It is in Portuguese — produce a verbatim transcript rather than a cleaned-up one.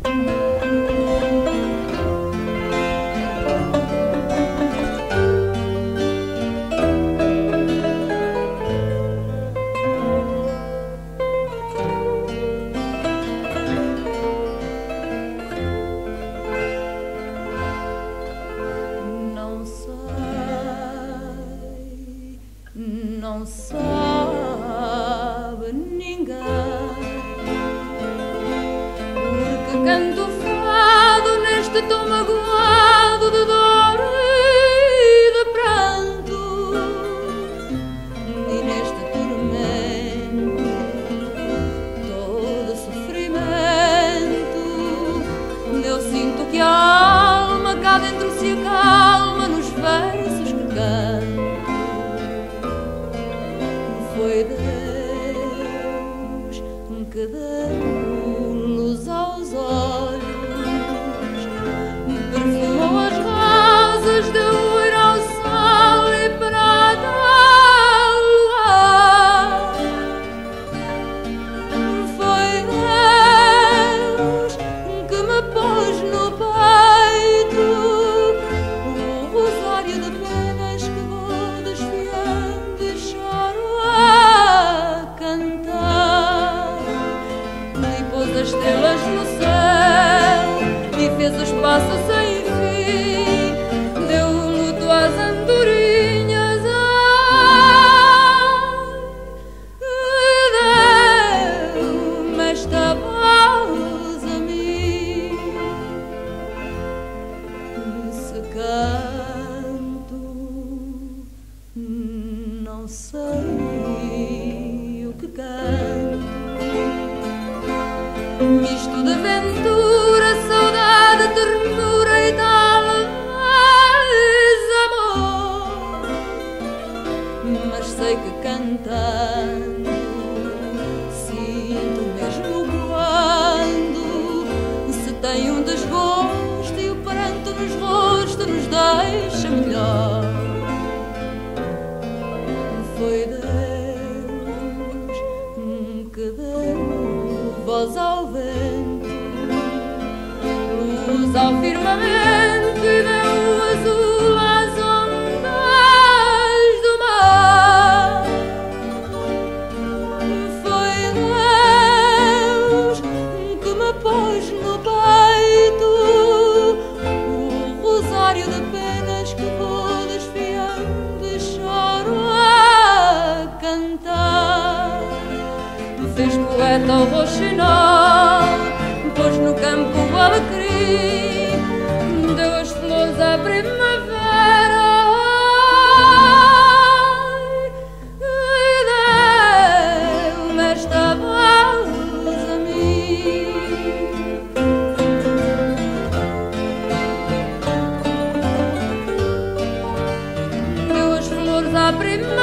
Não sabe ninguém, porque canto fado neste tom magoado de dor e de pranto, e neste tormento todo sofrimento. Eu sinto que a alma cá dentro se acalma nos versos que canto. Foi Deus que deu luz aos olhos, perfumou as rosas, deu ir ao sol e prata ao luar. Foi Deus que me pôs no peito o rosário de penas que vou desfiando e choro a cantar, e pôs as estrelas no céu e fez os passos sem fim, deu luto às andorinhas, ai, deu-me esta voz a mim. Se canto, não sei o que canto, misto de aventura, saudade, ternura e talvez amor, mas sei que cantando sinto mesmo quando se tem um desgosto e o pranto nos rostos nos deixa melhor. Foi Deus que deu voz ao vento, luz ao firmamento e deu azul às ondas do mar. Foi Deus que me pôs no peito o rosário de penas que vou desfiando e choro a cantar. Fez poeta o roxinol, pôs no campo o alecrim, deu as flores à primavera, e deu-me esta voz a mim. Deu as flores à primavera,